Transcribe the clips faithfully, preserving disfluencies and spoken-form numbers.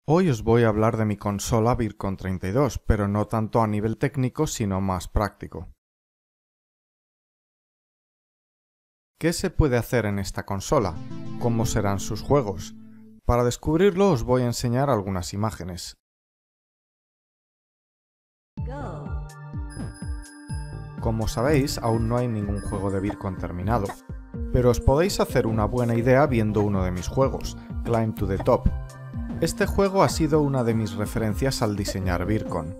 Hoy os voy a hablar de mi consola Vircon treinta y dos, pero no tanto a nivel técnico, sino más práctico. ¿Qué se puede hacer en esta consola? ¿Cómo serán sus juegos? Para descubrirlo os voy a enseñar algunas imágenes. Como sabéis, aún no hay ningún juego de Vircon terminado, pero os podéis hacer una buena idea viendo uno de mis juegos, Climb to the Top. Este juego ha sido una de mis referencias al diseñar Vircon.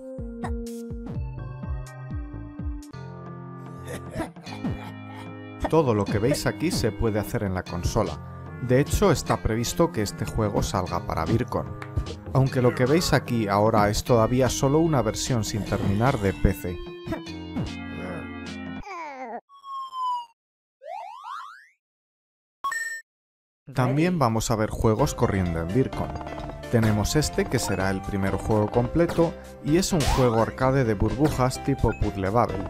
Todo lo que veis aquí se puede hacer en la consola. De hecho, está previsto que este juego salga para Vircon. Aunque lo que veis aquí ahora es todavía solo una versión sin terminar de P C. También vamos a ver juegos corriendo en Vircon. Tenemos este, que será el primer juego completo, y es un juego arcade de burbujas tipo Puzzle Bubble.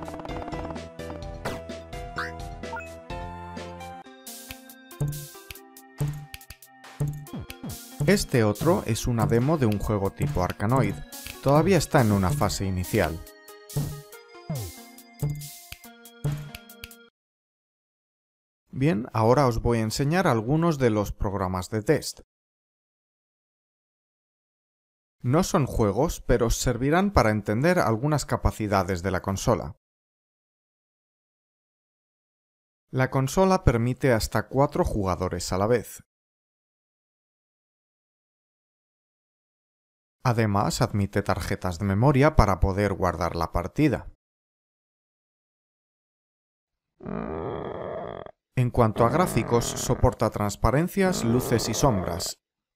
Este otro es una demo de un juego tipo Arkanoid. Todavía está en una fase inicial. Bien, ahora os voy a enseñar algunos de los programas de test. No son juegos, pero os servirán para entender algunas capacidades de la consola. La consola permite hasta cuatro jugadores a la vez. Además, admite tarjetas de memoria para poder guardar la partida. En cuanto a gráficos, soporta transparencias, luces y sombras.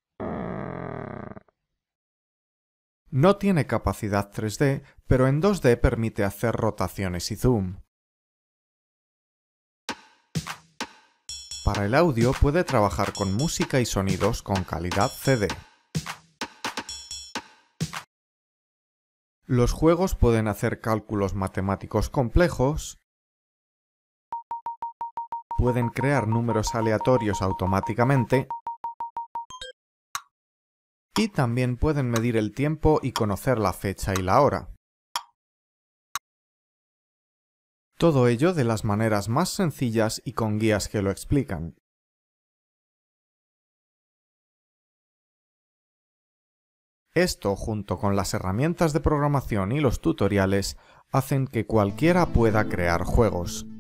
No tiene capacidad tres D, pero en dos D permite hacer rotaciones y zoom. Para el audio puede trabajar con música y sonidos con calidad C D. Los juegos pueden hacer cálculos matemáticos complejos, pueden crear números aleatorios automáticamente, y también pueden medir el tiempo y conocer la fecha y la hora. Todo ello de las maneras más sencillas y con guías que lo explican. Esto, junto con las herramientas de programación y los tutoriales, hacen que cualquiera pueda crear juegos.